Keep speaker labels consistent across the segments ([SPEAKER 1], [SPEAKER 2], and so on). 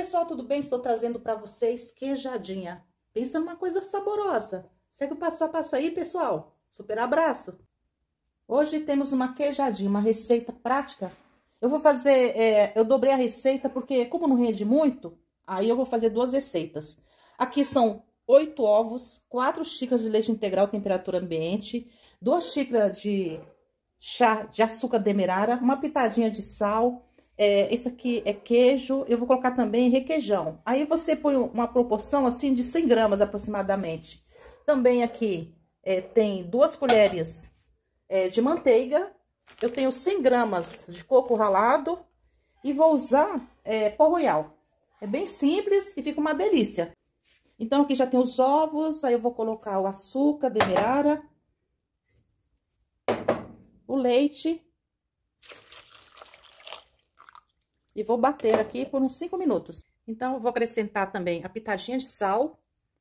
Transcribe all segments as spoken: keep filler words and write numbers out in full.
[SPEAKER 1] pessoal, tudo bem? Estou trazendo para vocês queijadinha. Pensa numa coisa saborosa. Segue o passo a passo aí, pessoal. Super abraço! Hoje temos uma queijadinha, uma receita prática. Eu vou fazer, é, eu dobrei a receita porque como não rende muito, aí eu vou fazer duas receitas. Aqui são oito ovos, quatro xícaras de leite integral, temperatura ambiente, duas xícaras de chá de açúcar demerara, uma pitadinha de sal. É, esse aqui é queijo, eu vou colocar também requeijão. Aí você põe uma proporção assim de cem gramas aproximadamente. Também aqui é, tem duas colheres é, de manteiga. Eu tenho cem gramas de coco ralado e vou usar é, pó royal. É bem simples e fica uma delícia. Então aqui já tem os ovos, aí eu vou colocar o açúcar demerara, o leite. E vou bater aqui por uns cinco minutos. Então, eu vou acrescentar também a pitadinha de sal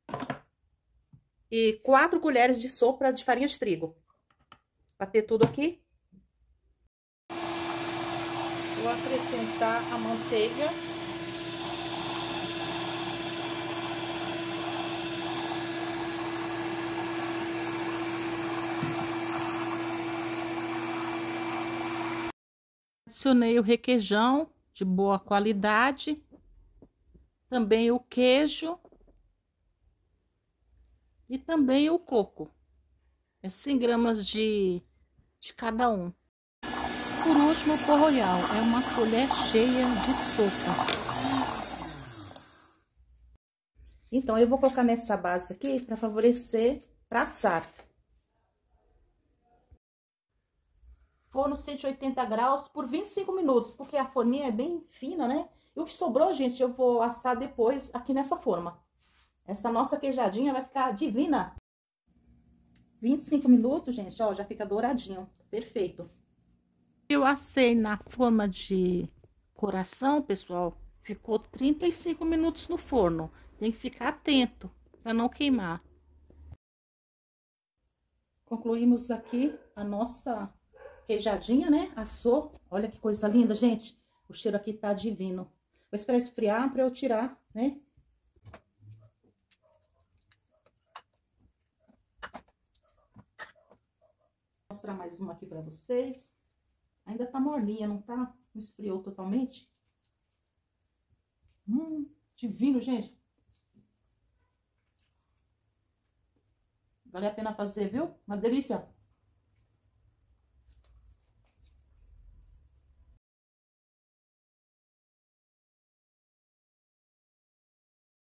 [SPEAKER 1] e quatro colheres de sopa de farinha de trigo. Bater tudo aqui. Vou acrescentar a manteiga. Adicionei o requeijão de boa qualidade, também o queijo e também o coco. É cem gramas de, de cada um. Por último, o pó royal, é uma colher cheia de sopa. Então, eu vou colocar nessa base aqui para favorecer para assar. Forno cento e oitenta graus por vinte e cinco minutos, porque a forminha é bem fina, né? E o que sobrou, gente, eu vou assar depois aqui nessa forma. Essa nossa queijadinha vai ficar divina. vinte e cinco minutos, gente, ó, já fica douradinho. Perfeito. Eu assei na forma de coração, pessoal, ficou trinta e cinco minutos no forno. Tem que ficar atento para não queimar. Concluímos aqui a nossa queijadinha, né? Assou. Olha que coisa linda, gente. O cheiro aqui tá divino. Vou esperar esfriar para eu tirar, né? Vou mostrar mais uma aqui para vocês. Ainda tá morninha, não tá? Não esfriou totalmente. Hum, divino, gente. Vale a pena fazer, viu? Uma delícia.